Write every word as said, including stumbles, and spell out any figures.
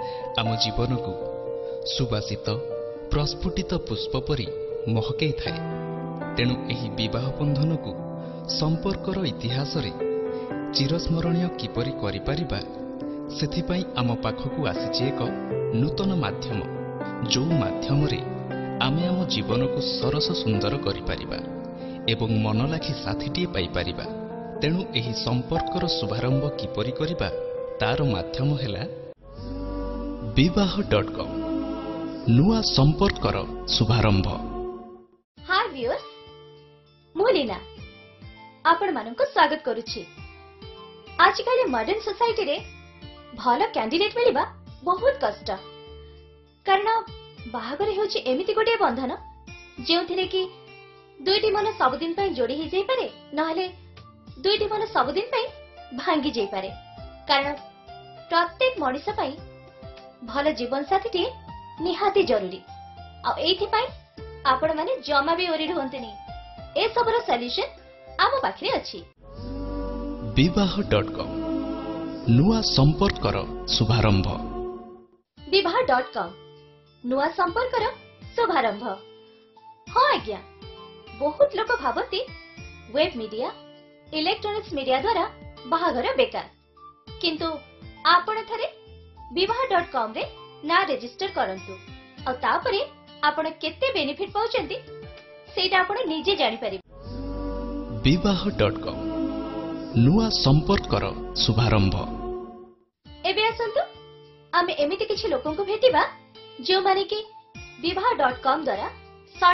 आम जीवन को सुबासित प्रस्फुटित पुष्प परी महकई थाए। तेणु एही विवाह बंधन को संपर्कर इतिहास रे चिरस्मरणीय किपरि करिपारिबा सेथिपाई आम पाखकु आसीछि एक नूतन माध्यम, जो माध्यम रे आमे आम जीवन को सरस सुंदर करिपारिबा एवं मन लाखि साथीटिए पाई पारिबा। तेणु एही संपर्कर शुभारंभ किपरि करिबा तार माध्यम हेला विवाह डॉट कॉम, नुआ संपर्कर शुभारंभ। हाय व्यूअर्स, मु लीना आपण मानक स्वागत करुछि। आजकल मॉडर्न सोसाइटी रे भल कैंडिडेट मिलिबा बहुत कष्ट, कारण बाहागर होछि एमिति गोटे बंधन जेउथिरे कि दुईटी मन सबुदिन पई जोड़ी ही जाई पारे, नहले दुईटी मन सबुदिन पई भांगी जाई पारे। कारण प्रत्येक मनुष्य पई भल जीवन साथी निहाती जरूरी। आ एथि पई आपण माने जमा भी ओरी हुंतनी, ए सबरो सॉल्यूशन आम पाखरे अछि। विवाह डॉट कॉम, नुआ संपर्कर शुभारंभ। विवाह डॉट कॉम, नुआ संपर्कर शुभारंभ। हाँ आज्ञा, बहुत लोक भावती वेब मीडिया, इलेक्ट्रॉनिक्स मीडिया द्वारा बाहागर बेकार, किंतु आपण थरे विवाह डॉट कॉम रे ना रजिस्टर करंतु और तापरे आपण केते बेनिफिट पाउचंती सेटा आपण निजे जानि परिबे। विवाह डॉट कॉम, नुआ संपर्कर शुभारंभ। एबे आसंतु आमे एमिति किछि लोकन को भेटिबा जो माने कि विवाह डॉट कॉम द्वारा